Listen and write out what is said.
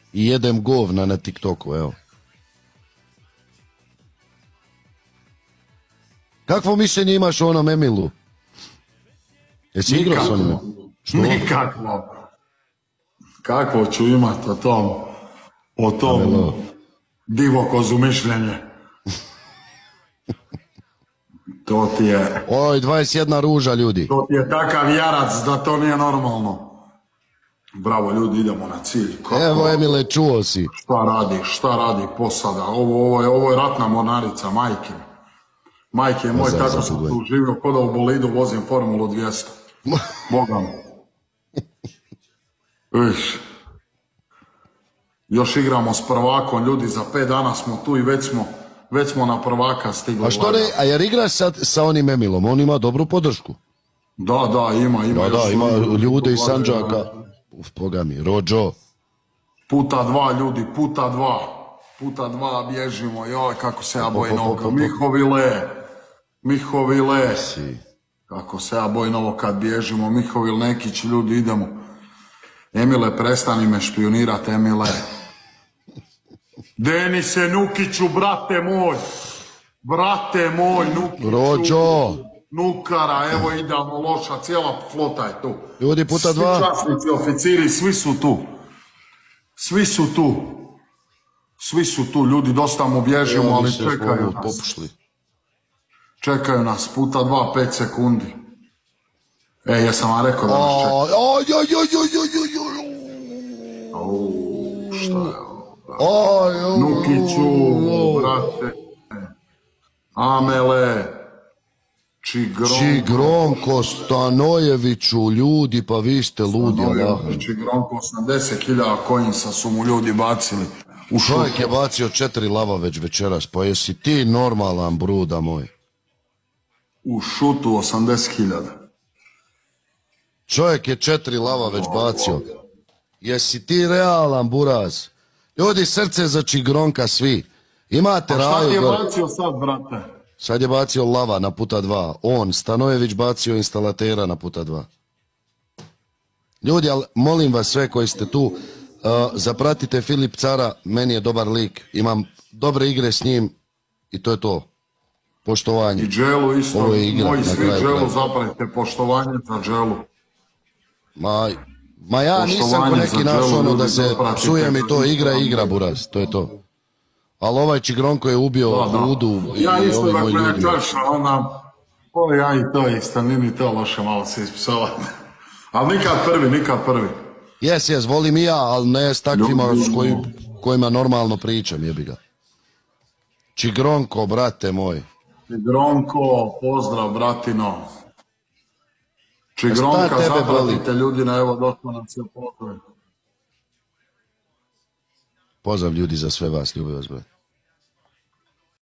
i jedem govna na TikToku, evo. Kakvo mišljenje imaš o onom Emilu? Jesi igrao s onime? Nikakvo. Kakvo ću imati o tom divokozu mišljenje? To ti je... Oj, 21 ruža, ljudi. To ti je takav jarac da to nije normalno. Bravo, ljudi, idemo na cilj. Evo, Emile, čuo si. Šta radi posada? Ovo je ratna mornarica, majke. Majke moj, tako sam tu živio, kod da u bolidu vozim Formulu 200. Bogam. Još igramo s prvakom, ljudi, za 5 dana smo tu i već smo na prvaka stigli. A što ne, a jer igraš sad sa onim Emilom, on ima dobru podršku. Da, ima. Da, ima ljude iz Sandžaka. Boga mi, Rođo. Puta 2, ljudi, puta 2. Puta 2 bježimo, joj, kako se ja bojim ovo. Mihovile. Kako se ja bojim ovo kad bježimo. Mihovil Nekić, ljudi, idemo. Emile, prestani me špionirat, Emile. Denise Nukiću, brate moj, Nukiću. Rođo. Nukara, evo idemo, loša, cijela flota je tu. Ljudi, puta 2. Svi časnici, oficiri, svi su tu, ljudi, dosta mu bježimo, ali čekaju nas. Čekaju nas, puta 2, 5 sekundi. Jesam vam rekao da nas čekaju. Šta je ovo? Nukiću, brate. Amele. Čigronko Stanojeviću, ljudi, pa vi ste ludi. Čigronko, 80.000 coinsa su mu ljudi bacili. Čovjek je bacio 4 lava već večeras, pa jesi ti normalan, bruda moj? U šutu 80.000. Čovjek je 4 lava već bacio. Jesi ti realan, buraz? Ljudi, srce za Čigronka svi. Imate raju. A šta ti je bacio sad, brate? Sad je bacio lava na puta 2. On, Stanojević, bacio instalatera na puta 2. Ljudi, ali molim vas sve koji ste tu, zapratite Filip Cara, meni je dobar lik. Imam dobre igre s njim i to je to. Poštovanje. I Dželu isto, moji svi Dželu, zapratite poštovanje za Dželu. Ma ja nisam ko neki naš ono da se psujem i to igra buraz, to je to. Ali ovaj Čigronko je ubio Brudu i ovi moji ljudi. Ja isto ja i to isto, nije mi to loše malo se ispsovati. Ali nikad prvi. Jes, volim i ja, ali ne s takvima s kojima normalno pričam, jebi ga. Čigronko, brate moj. Čigronko, pozdrav, bratino. Čigronka, zapratite ljudi na evo došlo nam se pozdrav. Pozdrav ljudi za sve vas, ljubav vas, brate.